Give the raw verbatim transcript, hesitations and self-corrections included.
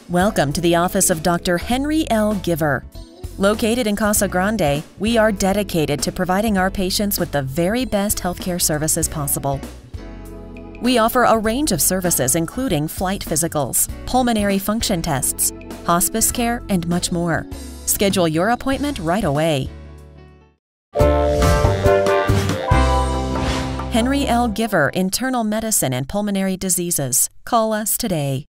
Welcome to the office of Doctor Henry L. Givre. Located in Casa Grande, we are dedicated to providing our patients with the very best healthcare services possible. We offer a range of services including flight physicals, pulmonary function tests, hospice care, and much more. Schedule your appointment right away. Henry L. Givre, Internal Medicine and Pulmonary Diseases. Call us today.